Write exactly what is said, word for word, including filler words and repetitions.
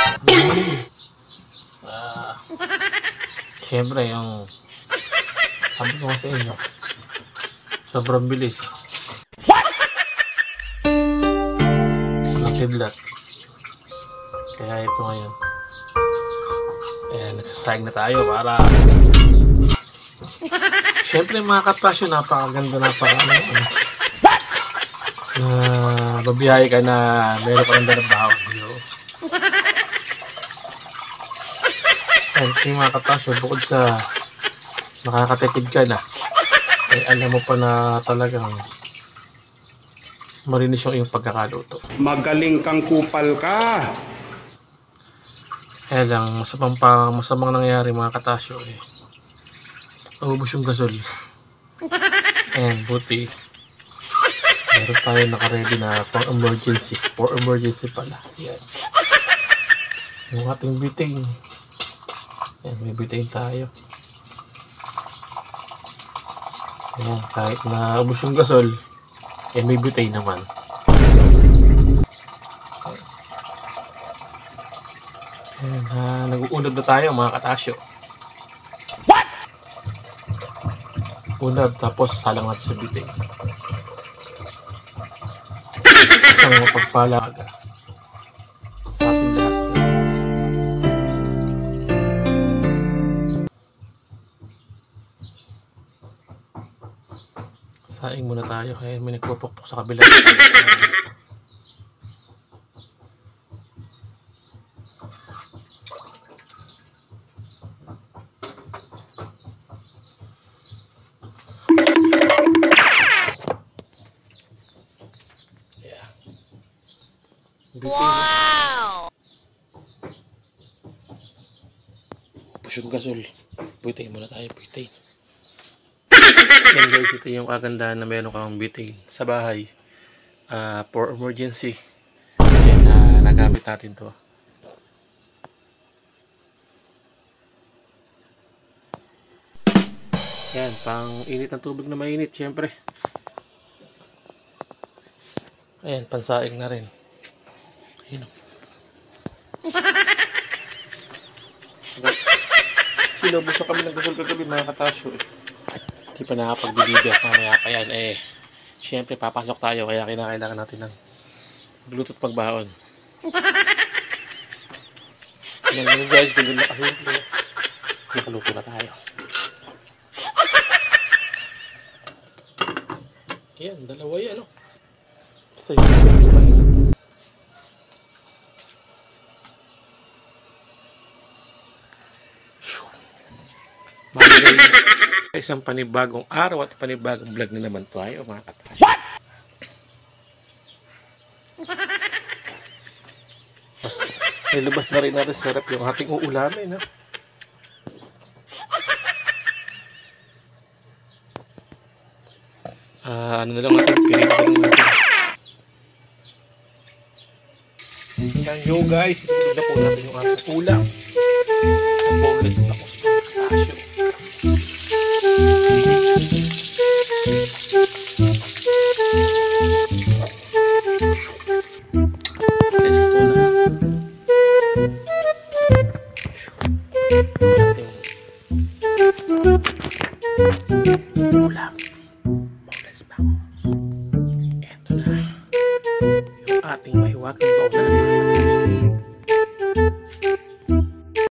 Uh, Siyempre yung sabi ko sa inyo, sobrang bilis ng kidlat. Kaya ito ngayon, ayan, nagsasayang na tayo para siyempre mga katasyo, napakaganda, napaka ano, na babiyahe ka na meron ka ng dalabaho. Ayan, kasi mga katasyo, bukod sa nakakatipid ka na, eh alam mo pa na talagang marinis yung iyong pagkakaluto. Magaling kang kupal ka. Kaya lang, masamang, pa, masamang nangyayari mga katasyo, eh maubos yung gasol. Ayan, buti meron tayo nakaready na pang emergency. For emergency pala. Ayan, yung ating butane. Ayan, may butane tayo. Ayan, kahit na ubos yung gasol, eh may butane naman. Ayan, uh, nag-uunod na tayo mga katasyo. What? Unod, tapos salang natin sa butane. Isang mapagpalaga sa ating lahat. Saing muna tayo, kaya may nagpupukpok sa kabila. Yeah. Wow! Push yung gasol. Butane muna tayo, butane. Yan guys, ito yung kagandahan na meron kang butane sa bahay uh, for emergency. Yan, uh, nagamit natin to. Yan, pang init ng tubig na mainit syempre. Ayan, pansaing na rin. Ayun. Sinubos na kami ng gasol kagabi mga katasyo eh. Hindi pa nakapag-deliver, mamaya pa yan eh. Siyempre papasok tayo, kaya kinakailangan natin ng Bluetooth pagbaon. Yan yun guys, ganun na kasi nakaluto na tayo. Yan, dalawa yan, no? Sa'yo na dalawa yan. Isang panibagong araw at panibagong vlog na naman tayo mga katasyo. What? Nilabas na rin natin sa rep yung ating uulamin, no? Ah, ano na lang natin, pinito na lang natin. Yan yo guys, ito na po natin yung ating ulam. Ang boneless tacos mga katasyo.